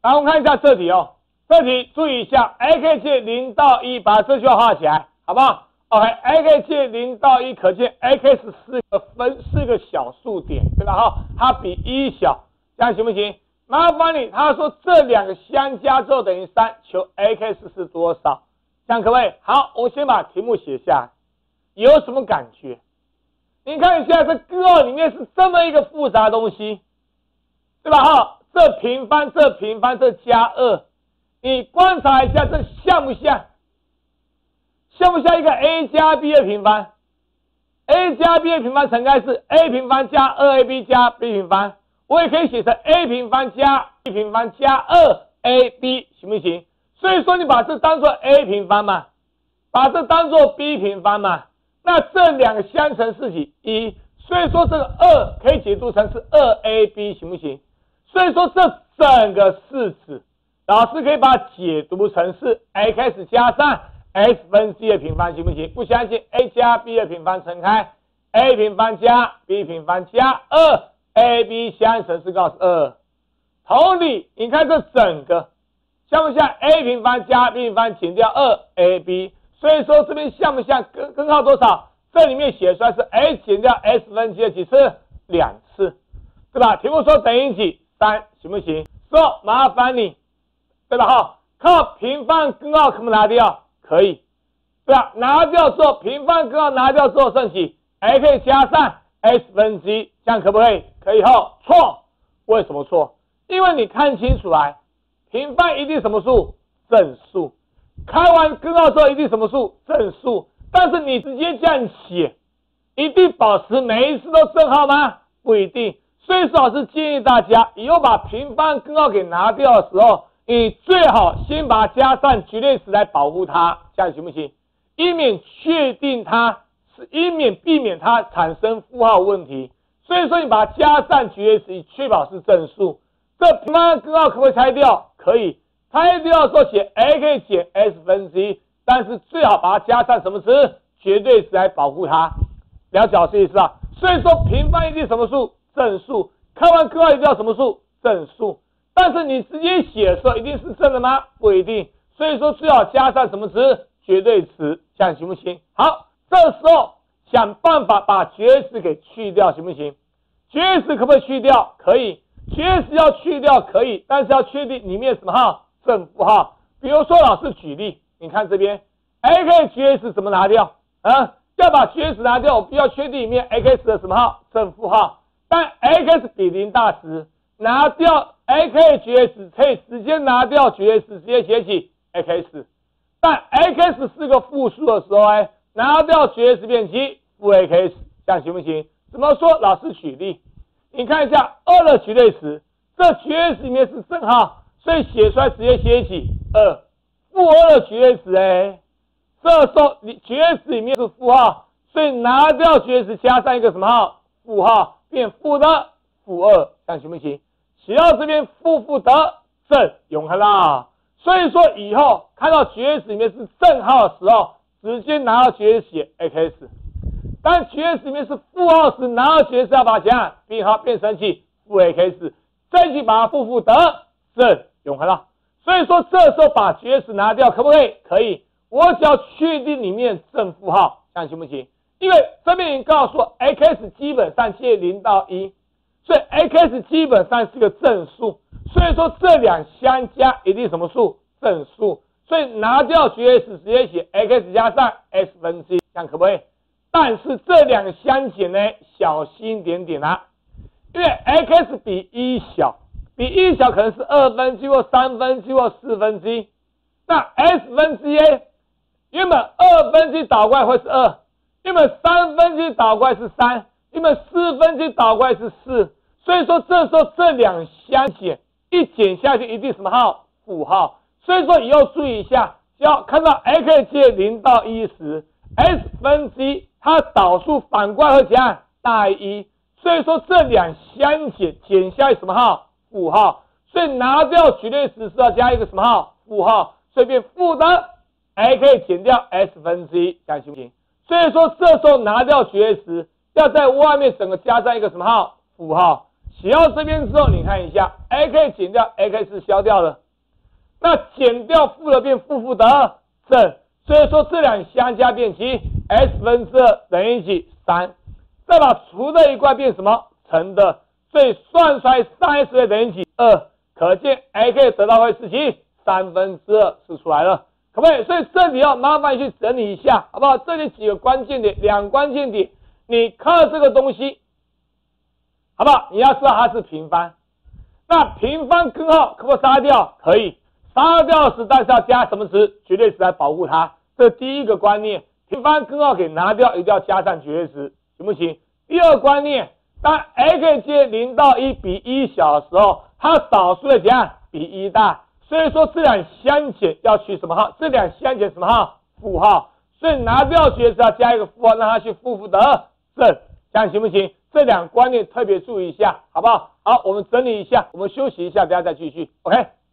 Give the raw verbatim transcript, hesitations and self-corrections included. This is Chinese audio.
好，我们看一下这题哦。这题注意一下 ，a k 界零到一，把这句话画起来，好不好 ？OK，a k 界零到一，可见 x 是个分是个小数点，对吧？哈，它比一小，这样行不行？麻烦你，他说这两个相加之后等于三，求 x 是多少？这样可不可以？好，我先把题目写下来，有什么感觉？你看一下这个二里面是这么一个复杂的东西，对吧？哈，这平方，这平方，这加二，你观察一下，这像不像？像不像一个 a 加 b 的平方 ？a 加 b 的平方乘开是 a 平方加 二 a b 加 b 平方，我也可以写成 a 平方加 b 平方加 二 a b， 行不行？所以说你把这当做 a 平方嘛，把这当做 b 平方嘛。那这两个相乘是几？一，所以说这个二可以解读成是 二 a b， 行不行？所以说这整个式子，老师可以把它解读成是 x 加上 s 分 c 的平方，行不行？不相信 a 加 b 的平方乘开 a 平方加 b 平方加二 a b 相乘是告诉二。同理，你看这整个像不像 a 平方加 b 平方减掉 二 a b？所以说这边像不像根根号多少？这里面写出来是 a 减掉 s 分 c 的几次？两次，对吧？题目说等于几？三，行不行？说麻烦你，对吧？哈，靠平方根号可不可以拿掉？可以，对吧？拿掉之后，平方根号拿掉之后剩几 ？x 加上 s 分 c， 这样可不可以？可以后错，为什么错？因为你看清楚来，平方一定什么数？正数。开完根号之后一定什么数？正数。但是你直接这样写，一定保持每一次都正号吗？不一定。所以说老师建议大家，以后把平方根号给拿掉的时候，你最好先把它加上绝对值来保护它，这样行不行？以免确定它是，以免避免它产生负号问题。所以说你把它加上绝对值，以确保是正数。这平方根号可不可以拆掉？可以。拆掉的时候写 x 减 s 分 c， 但是最好把它加上什么值？绝对值来保护它。了解老师意思啊？所以说平方一定什么数？正数。开完根号一定要什么数？正数。但是你直接写的时候一定是正的吗？不一定。所以说最好加上什么值？绝对值，这样行不行？好，这时候想办法把绝对值给去掉，行不行？绝对值可不可以去掉？可以。绝对值要去掉可以，但是要确定里面什么号？正负号。比如说老师举例，你看这边 x 绝对值怎么拿掉啊？要把绝对值拿掉，我必须要确定里面 x 的什么号？正负号。但 x 比零大时，拿掉 x 绝对值可以直接拿掉绝对值，直接写起 x。但 x 是个负数的时候，哎，拿掉绝对值变七，负 x， 这样行不行？怎么说？老师举例，你看一下二的绝对值，这绝对值里面是正号。所以写出来直接写起二，负二的绝对值哎，这时候你绝对值里面是负号，所以拿掉绝对值加上一个什么号？负号，变负的负二，这样行不行？写到这边负负得正，永恒啦。所以说以后看到绝对值里面是正号的时候，直接拿到绝对值写 x。当绝对值里面是负号时，拿到绝对值要把怎样？编号变成起负 x， 再去把它负负得正。永恒了，所以说这时候把绝对值拿掉可不可以？可以，我只要确定里面正负号，这样行不行？因为这边已经告诉我 x 基本上介零到一，所以 x 基本上是个正数，所以说这两相加一定什么数？正数，所以拿掉绝对值直接写 x 加上 s 分 c， 这样可不可以？但是这两个相减呢，小心点点啊，因为 x 比一小。比一小可能是二分之一或三分之一或四分之一，那 s 分之一原本二分之一倒过来会是二，原本三分之一倒过来是三，原本四分之一倒过来是四，所以说这时候这两相减，一减下去一定什么号？负号。所以说以后注意一下，只要看到 x 介零到一时 ，s 分之一它导数反过来会怎样？大于一，所以说这两相减减下去什么号？负号，所以拿掉绝对值是要加一个什么号？负号，所以变负的 x 减掉 s 分之一，这样行不行？所以说这时候拿掉绝对值，要在外面整个加上一个什么号？负号。 写到这边之后，你看一下 ，ak 减掉 ak 消掉了，那减掉负的变负负的正，所以说这两相加变七 ，s 分之二等于几？三，再把除的一块变什么？乘的，所以算出来 三 s 等于几？二，可见 ak 得到会是几？三分之二是出来了，可不可以？所以这里要麻烦去整理一下，好不好？这里几个关键点，两关键点，你看到这个东西。好不好？你要知道它是平方，那平方根号可不可以杀掉？可以，杀掉时但是要加什么值？绝对值来保护它。这是第一个观念，平方根号给拿掉，一定要加上绝对值，行不行？第二个观念，当 x 接零到一比一小的时候，它少数的怎样？比一大，所以说这两相减要取什么号？这两相减什么号？负号，所以拿掉绝对值要加一个负号，让它去负负得正，这样行不行？这两个观念特别注意一下，好不好？好，我们整理一下，我们休息一下，等下再继续。OK。